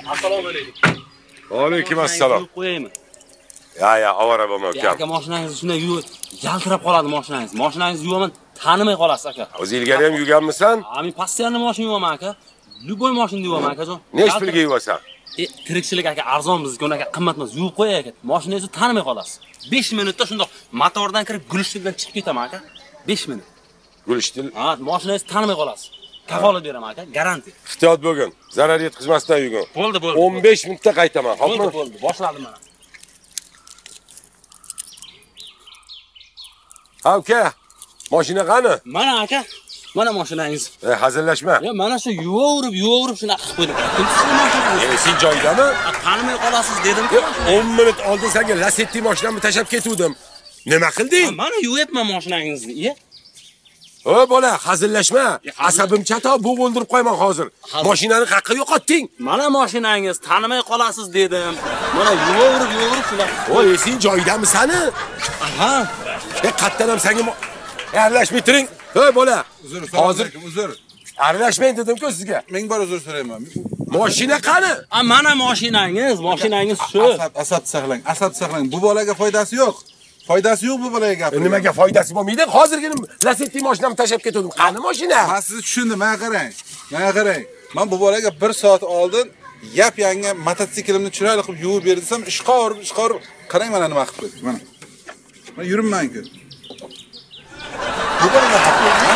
Assalomu alaykum. Alaykum assalom. Qo'yaymi? Ya, avara bo'lma ukam. Aka, mashinangizni shunday yaltirab qoladi mashinangiz. Mashinangizni yuvaman, tanimay qolasiz aka. O'zi ilgari ham yuganmisan? Men postoyanno mashina yuvaman aka. Любой mashina yuvaman akajon. Nechta pulga yuvasan? Tirikchilik aka arzon bizniki, aka qimmat emas. Yuvib qo'yay aka. Mashinangizni tanimay qolasiz. 5 minutda shundoq motordan kirib gulishti bilan chiqib ketaman aka. 5 minut. Gulishti. Ha, mashinangizni tanimay qolasiz. Kafolat beraman aka, garantiya. Ehtiyot bo'lgin. Zarar yetkazmasdan yugin. Bo'ldi. 15 minutda qaytaman. Xo'pmi? Bo'ldi. Boshladim mana. Ha, uka. Mashina qani? Mana aka. Mana mashinangiz. Hazillashma. Ya mana shu yuvaverib shuna qilib qo'ydim. Sen joyidami? Tanimay qolasiz dedim-ku. 10 minut oldin senga Lacetti mashinamni tashab ketuvdim. Nima qilding? Mana yuvyapman mashinangizni. O bola, hazillashma. Asabim chato, bo'g'ildirib qo'yman hozir. Mashinani haqqa yo'qotding. Mana mashinangiz, tanimay qolasiz dedim. Mana yuvaverib shular. Voy, sen joyidami sani? Aha. Qatdan ham senga aralashmay turing. Hoy bola. Hozir uzr. Aralashmang dedim-ku sizga. Ming bor uzr so'rayman. Mashina qani? Mana mashinangiz shu. Asab saqlang. Bu bolaga foydasi yo'q. Foydasi yo'q bu bolaga gapirib. Nimaga foydasi bo'lmaydi? Hozirgina Lacetti mashinamni tashab ketdim. Qani mashina? Men sizni tushundim, mana qarang. Men bu bolaga 1 soat oldin yap-yangi mototsiklimni chiroyli qilib yuvib berdim, ishqorib. Qarang mana nima qilib qo'ydi. Mana yuribman-ku. Bu bolaga